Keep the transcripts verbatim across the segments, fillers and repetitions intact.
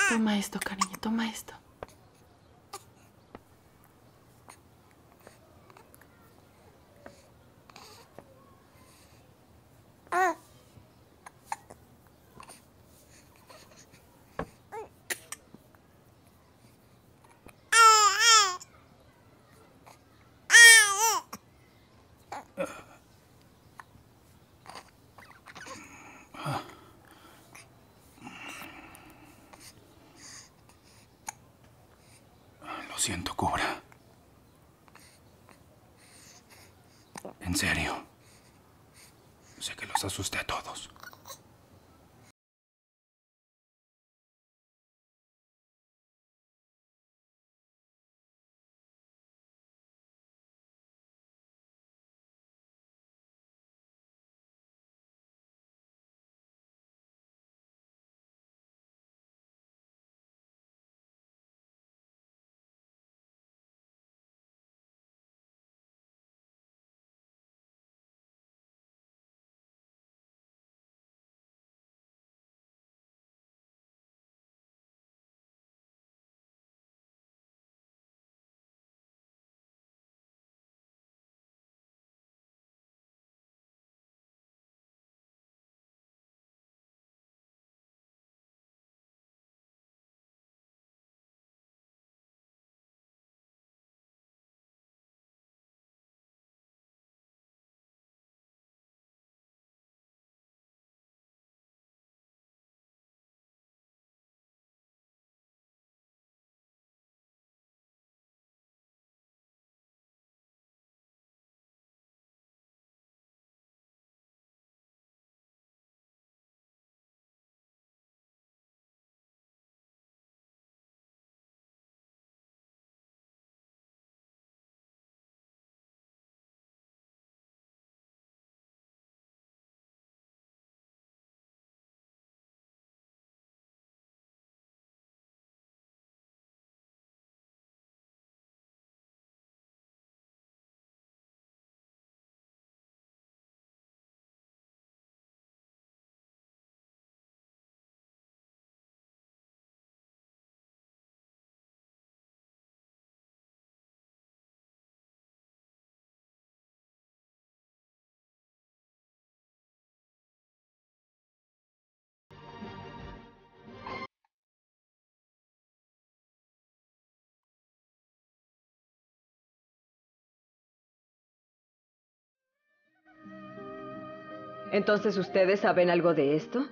Toma esto, cariño, toma esto. Lo siento, Cobra. En serio. Sé que los asusté a todos. ¿Entonces ustedes saben algo de esto?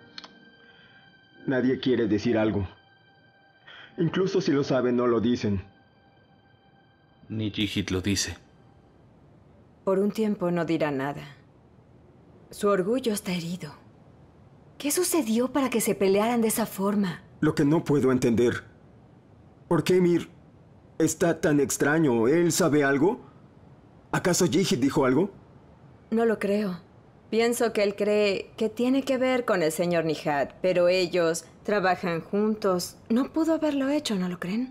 Nadie quiere decir algo. Incluso si lo saben, no lo dicen. Ni Jihad lo dice. Por un tiempo no dirá nada. Su orgullo está herido. ¿Qué sucedió para que se pelearan de esa forma? Lo que no puedo entender. ¿Por qué Ymir está tan extraño? ¿Él sabe algo? ¿Acaso Jihad dijo algo? No lo creo. Pienso que él cree que tiene que ver con el señor Nihad, pero ellos trabajan juntos. No pudo haberlo hecho, ¿no lo creen?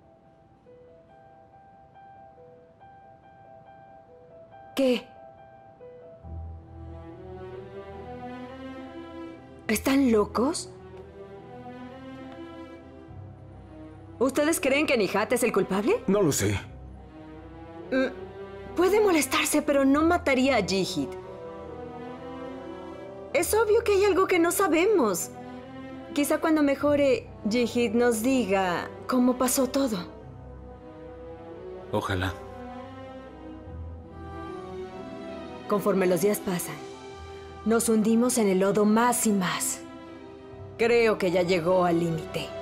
¿Qué? ¿Están locos? ¿Ustedes creen que Nihad es el culpable? No lo sé. Mm, puede molestarse, pero no mataría a Jihad. Es obvio que hay algo que no sabemos. Quizá cuando mejore, Jihad nos diga cómo pasó todo. Ojalá. Conforme los días pasan, nos hundimos en el lodo más y más. Creo que ya llegó al límite.